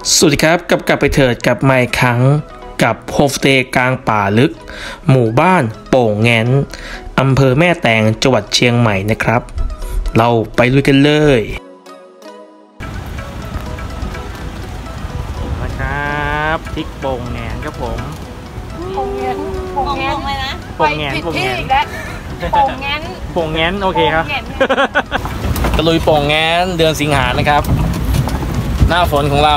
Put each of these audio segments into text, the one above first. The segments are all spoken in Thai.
สวัสดีครับกลับไปเถิดกับมาอีกครั้งกับโฮมสเตย์กลางป่าลึกหมู่บ้านโป่งแง้นอำเภอแม่แตงจังหวัดเชียงใหม่นะครับเราไปลุยกันเลยนะครับพริกโป่งแง้นครับผมโป่งแง้นโป่งแง้นเลยนะโป่งแง้นโป่งแง้นโป่งแง้นโป่งแง้นโอเคครับตะลุยโป่งแง้นเดือนสิงหานะครับหน้าฝนของเรา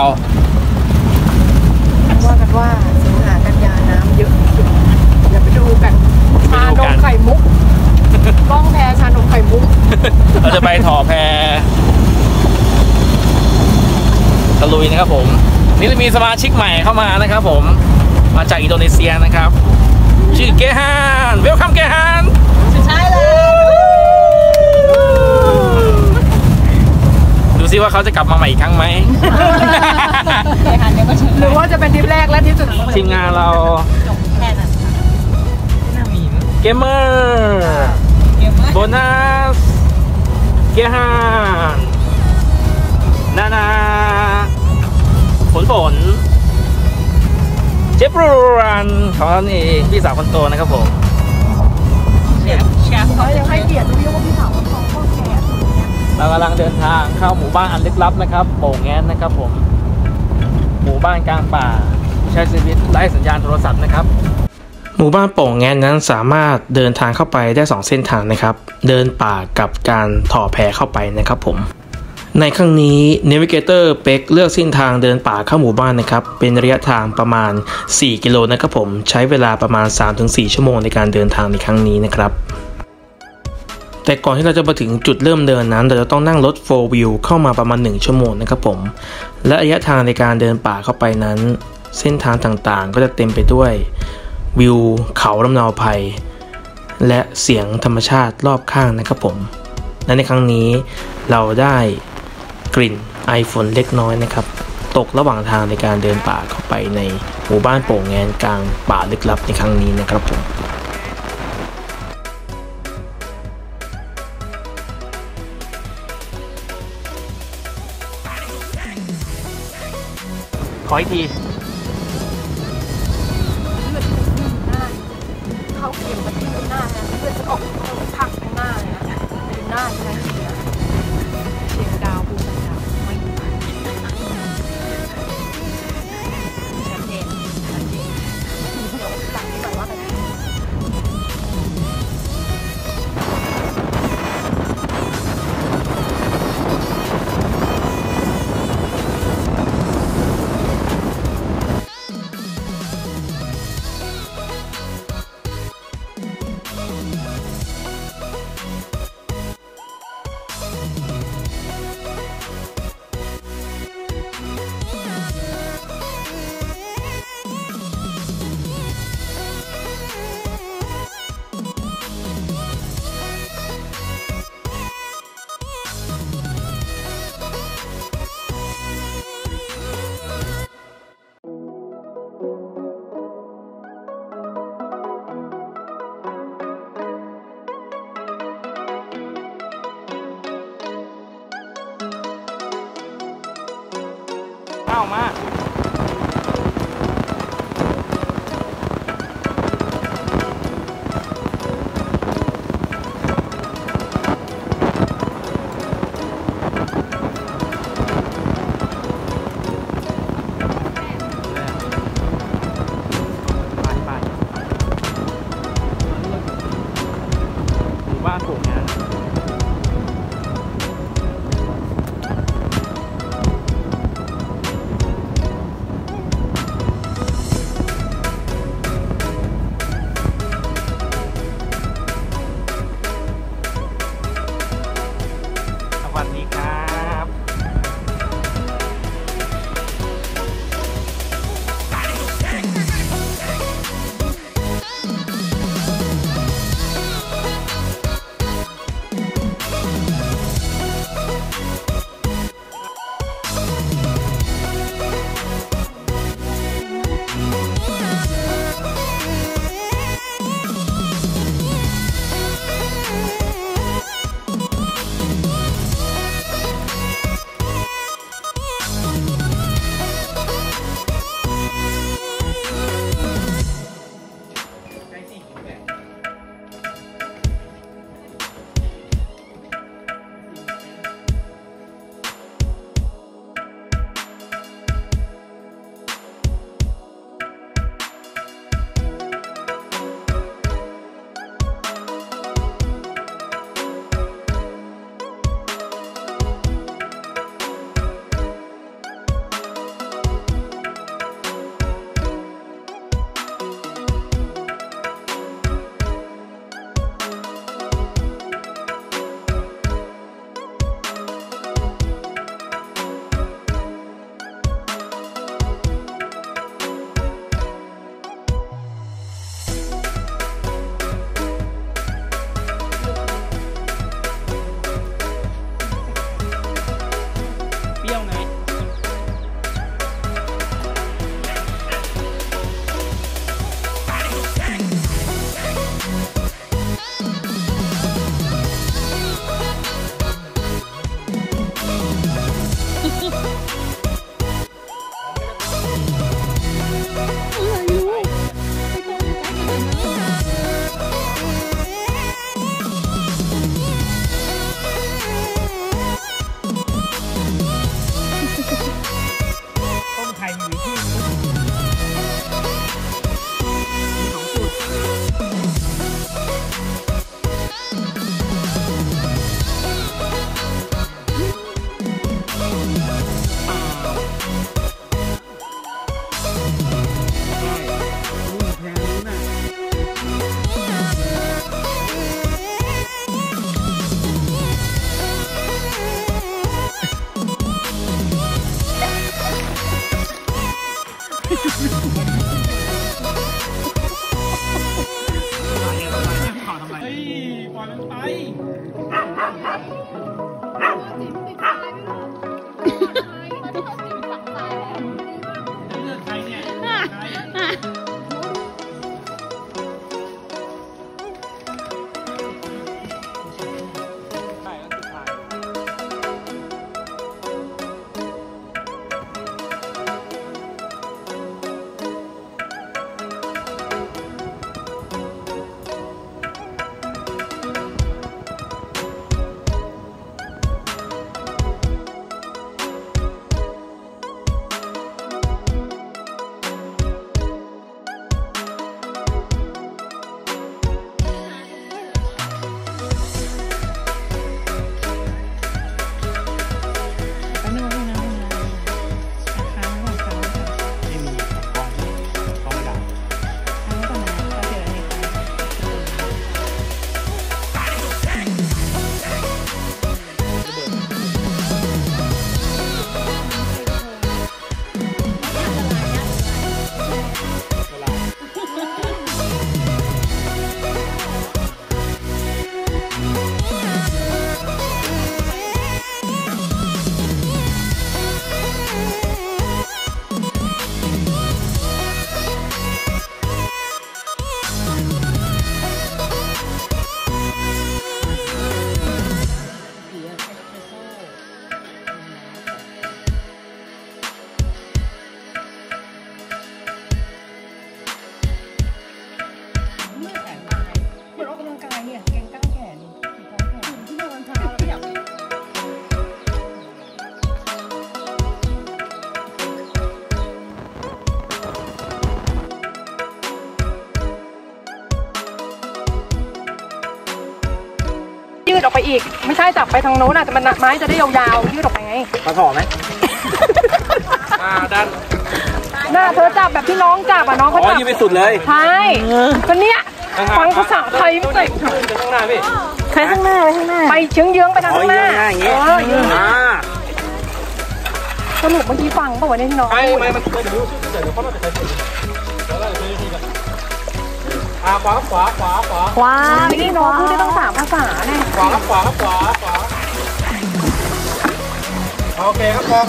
ว่ากันว่าสิงหากันยาน้ำเยอะสุดเดี๋ยวไปดูกันชานมไข่มุกล่องแพชานมไข่มุกเราจะไปถ่อแพตะลุยนะครับผมนี่จะมีสมาชิกใหม่เข้ามานะครับผมมาจากอินโดนีเซียนะครับชื่อเกฮานเวลคัมเกฮานใช่เลยดูซิว่าเขาจะกลับมาใหม่อีกครั้งไหมหรือว่าจะเป็นทริปแรกและทริปสุดท้ายทีมงานเราเกมเมอร์โบนัสเกฮานนาฝนเจฟรูรันของเรานี่พี่สาวคนโตนะครับผมแชฟเขายังให้เกียรติรู้ว่าพี่สาวคนโตก็แก่เรากำลังเดินทางเข้าหมู่บ้านอันลึกลับนะครับโป่งแง้นนะครับผมหมู่บ้านกลางป่าใช้ชีวิตไร้สัญญาณโทรศัพท์นะครับหมู่บ้านโป่งแง้นนั้นสามารถเดินทางเข้าไปได้2เส้นทางนะครับเดินป่ากับการถ่อแพเข้าไปนะครับผมในครั้งนี้เนวิเกเตอร์เป็กเลือกเส้นทางเดินป่าเข้าหมู่บ้านนะครับเป็นระยะทางประมาณ4กิโลนะครับผมใช้เวลาประมาณ 3-4 ชั่วโมงในการเดินทางในครั้งนี้นะครับแต่ก่อนที่เราจะมาถึงจุดเริ่มเดินนั้นเราจะต้องนั่งรถ 4 wheel เข้ามาประมาณ1ชั่วโมงนะครับผมและระยะทางในการเดินป่าเข้าไปนั้นเส้นทางต่างๆก็จะเต็มไปด้วยวิวเขาลำเนาไพรและเสียงธรรมชาติรอบข้างนะครับผมและในครั้งนี้เราได้กลิ่นไอฝนเล็กน้อยนะครับตกระหว่างทางในการเดินป่าเข้าไปในหมู่บ้านโป่งแง้นกลางป่าลึกลับในครั้งนี้นะครับผมขออีกทีเขาเขียนมาที่หน้านะเพื่อจะออกผักข้างหน้าเลยนะเป็นหน้าใช่ไหมเสียงดาวบูมดาวไม่ชัดเจนสั่งที่แบบว่าเข้ามาหมู่บ้านโป่งแง้นออกไปอีกไม่ใช่จับไปทางโน้นแต่มันไม้จะได้ยาวๆยืดออกไปไงมาถอไหมดันหน้าเธอจับแบบที่น้องจับน้องเขาจับยืดไปสุดเลยใช่ก็เนี้ยฟังภาษาไทยไม่ใส่ข้างหน้าพี่ใครข้างหน้าไปเยื้องๆไปทางข้างหน้ายื้องสรุปเมื่อกี้ฟังป่ะวะเนี่ยน้องไม่มันเคยดูชื่อเดี๋ยวเขาต้องไปใช้แล้วเราจะไปทีกันขวานี่น้องพูดได้ต้อง3 ภาษาเนี่ยขวาโอเคครับพอ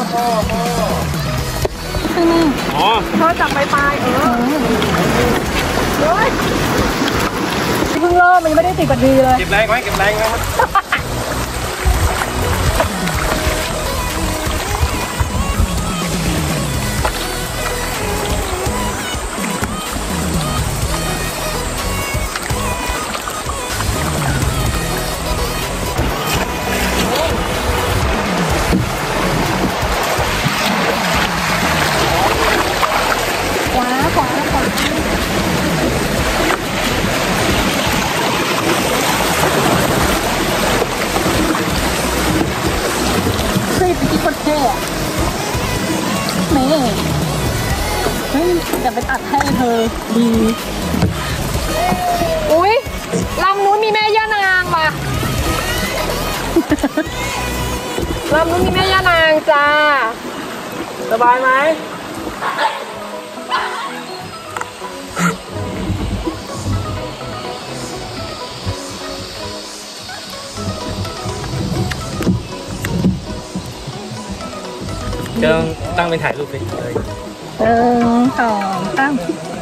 เธอจับปลายเฮ้ยเพิ่งเริ่มมันยังไม่ได้10 นาทีเลยเก็บแรงไว้จะไปตัดให้เธอดีอุ้ยลำนู้นมีแม่ย่านางว่ะลำนู้นมีแม่ย่านางจ้าสบายไหมเดินตั้งเป็นถ่ายรูปเลย 1 2 3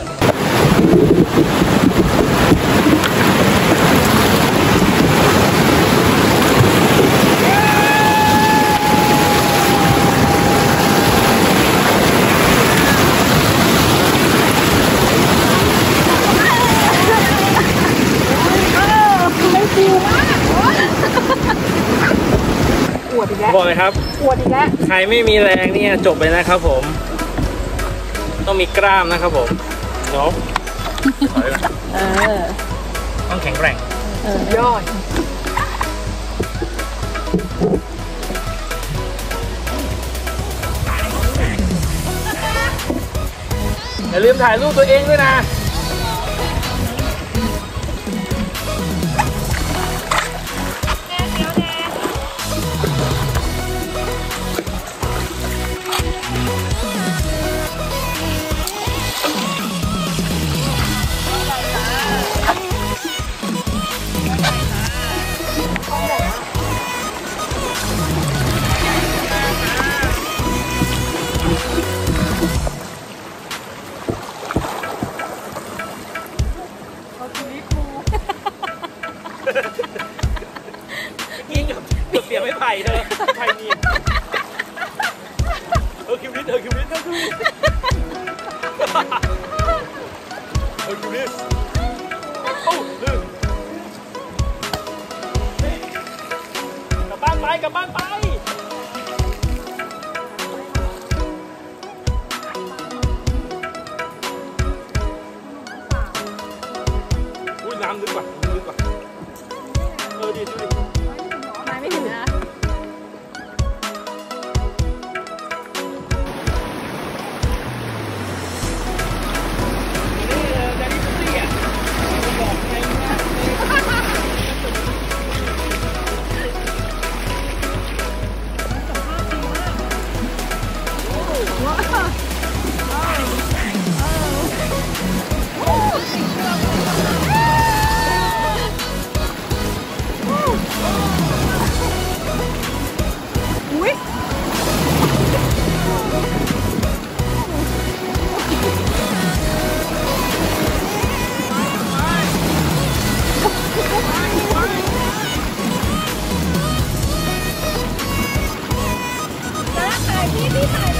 บอกเลยครับใครไม่มีแรงเนี่ยจบเลยนะครับผมต้องมีกล้ามนะครับผมเนาะต้องแข็งแรงยอดอย่าลืมถ่ายรูปตัวเองด้วยนะยิงกับเสียไม่ไผ่เธอไผ่มีคิวริสคิวริสโอ้ลืมกลับบ้านไปอุ้ยน้ำลึกกว่าดีดูดิไม่ถึงนะพี่ถ่าย